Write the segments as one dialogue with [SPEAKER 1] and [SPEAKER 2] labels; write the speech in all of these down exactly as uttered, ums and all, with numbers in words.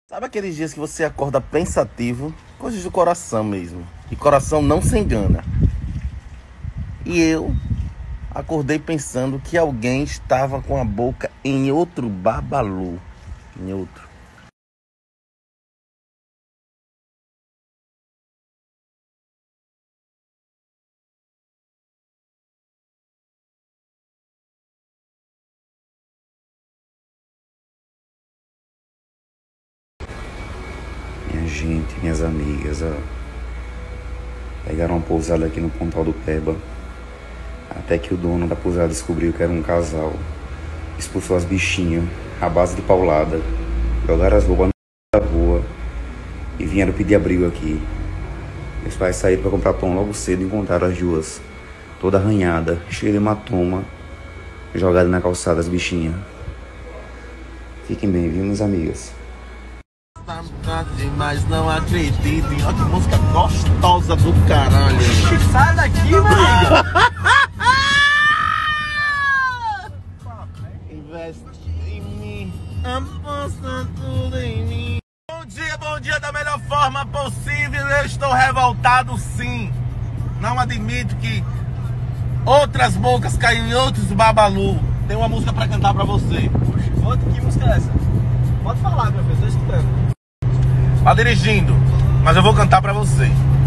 [SPEAKER 1] Sabe aqueles dias que você acorda pensativo? Coisas do coração mesmo. E coração não se engana. E eu acordei pensando que alguém estava com a boca em outro babalu. Em outro.
[SPEAKER 2] Minha gente, minhas amigas, ó, pegaram uma pousada aqui no Pontal do Peba, até que o dono da pousada descobriu que era um casal, expulsou as bichinhas à base de paulada, jogaram as roupas na rua e vieram pedir abrigo aqui. Meus pais saíram para comprar pão logo cedo e encontraram as duas, toda arranhada, cheia de hematoma, jogada na calçada as bichinhas. Fiquem bem, viu, minhas amigas?
[SPEAKER 1] Mas não acredito. Olha que música gostosa do caralho.
[SPEAKER 3] Sai daqui, mano.
[SPEAKER 1] Investe em mim, aposta tudo em mim. Bom dia, bom dia da melhor forma possível. Eu estou revoltado, sim. Não admito que outras bocas caíram em outros babalu. Tem uma música pra cantar pra você.
[SPEAKER 3] Poxa, que música é essa? Pode falar, meu filho, tô escutando.
[SPEAKER 1] Tá dirigindo, mas eu vou cantar pra você.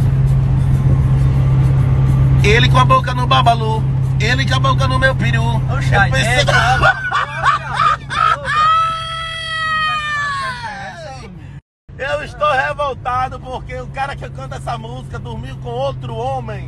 [SPEAKER 1] Ele com a boca no babalu, ele com a boca no meu peru.
[SPEAKER 3] Oxa,
[SPEAKER 1] eu pensei...
[SPEAKER 3] é,
[SPEAKER 1] Eu estou revoltado porque o cara que canta essa música dormiu com outro homem.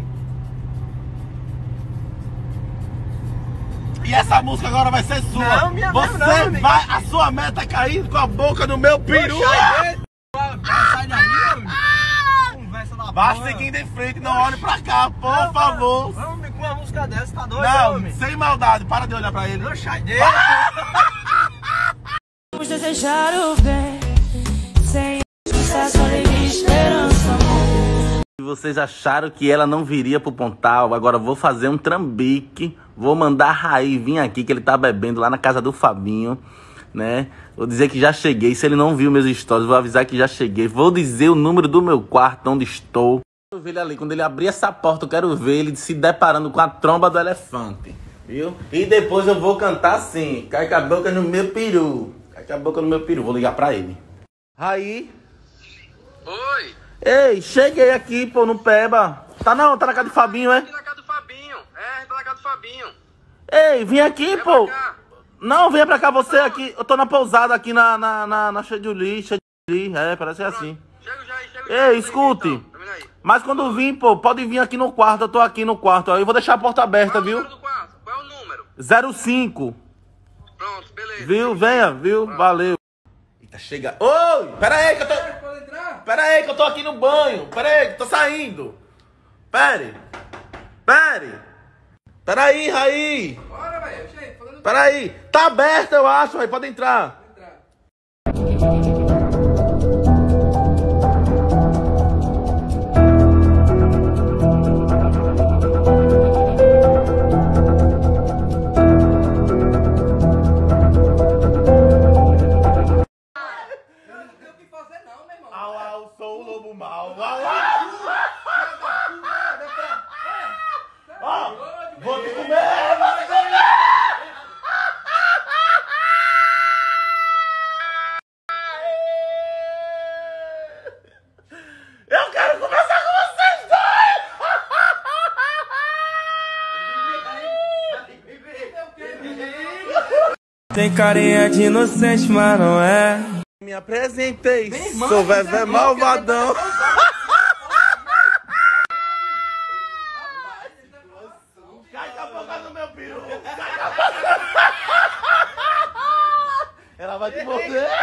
[SPEAKER 1] E essa música agora vai ser sua.
[SPEAKER 3] Não, minha
[SPEAKER 1] Você
[SPEAKER 3] não, não,
[SPEAKER 1] vai, a sua meta cair com a boca no meu peru.
[SPEAKER 3] Sai daí, homem. Conversa da
[SPEAKER 1] Vá
[SPEAKER 3] porra.
[SPEAKER 1] seguindo em frente, não olhe pra cá, por
[SPEAKER 3] Não,
[SPEAKER 1] favor.
[SPEAKER 3] Homem, com uma música dessa, tá doido,
[SPEAKER 1] Não,
[SPEAKER 3] homem?
[SPEAKER 1] sem maldade, para de olhar pra ele.
[SPEAKER 3] Não, sai dele.
[SPEAKER 4] Vamos desejar o bem, sem escutar só alegria e esperança, amor.
[SPEAKER 1] Vocês acharam que ela não viria pro Pontal, agora vou fazer um trambique, vou mandar a Raí vir aqui, que ele tá bebendo lá na casa do Fabinho, né? Vou dizer que já cheguei, se ele não viu meus stories, vou avisar que já cheguei, vou dizer o número do meu quarto, onde estou. Eu quero ver ele ali, quando ele abrir essa porta, eu quero ver ele se deparando com a tromba do elefante, viu? E depois eu vou cantar assim, cai com a boca no meu peru, cai com a boca no meu peru, vou ligar pra ele. Raí?
[SPEAKER 5] Oi!
[SPEAKER 1] Ei, cheguei aqui, pô, no Peba. Tá não, tá na casa do Fabinho, é?
[SPEAKER 5] Aqui na casa do Fabinho. É, a gente tá na casa do Fabinho.
[SPEAKER 1] Ei, vim aqui,
[SPEAKER 5] Vem
[SPEAKER 1] pô.
[SPEAKER 5] pra cá.
[SPEAKER 1] Não, venha pra cá, você aqui. Eu tô na pousada aqui na, na, na, na Cheduli, Cheduli. É, parece ser assim.
[SPEAKER 5] Chega já aí, chega já.
[SPEAKER 1] Ei, escute.
[SPEAKER 5] Então, tá vendo aí?
[SPEAKER 1] Mas quando vir, pô, pode vir aqui no quarto. Eu tô aqui no quarto. Aí eu vou deixar a porta aberta,
[SPEAKER 5] Qual é o
[SPEAKER 1] viu?
[SPEAKER 5] número do quarto? Qual é o número?
[SPEAKER 1] zero cinco.
[SPEAKER 5] Pronto, beleza.
[SPEAKER 1] Viu? Venha, viu? Valeu. Eita, chega. Oi, pera aí que eu tô...
[SPEAKER 3] Pode entrar?
[SPEAKER 1] Pera aí que eu tô aqui no banho. Pera aí que eu tô saindo. Pere. Pere. Pera aí, Raí.
[SPEAKER 3] Bora, velho. Chega, falando.
[SPEAKER 1] Pera aí. Tá aberto, eu acho, Raí. Pode entrar. Au, au, sou o lobo mau. Au, au. Ó, vou te comer, vou te comer. Eu quero conversar com vocês dois.
[SPEAKER 6] Tem carinha de inocente, mas não é.
[SPEAKER 1] Me apresentei,
[SPEAKER 3] irmão,
[SPEAKER 1] sou
[SPEAKER 3] você
[SPEAKER 1] Vevé
[SPEAKER 3] é
[SPEAKER 1] Malvadão. Cai com a boca no meu peru. Cai com a boca. Ela vai te morder.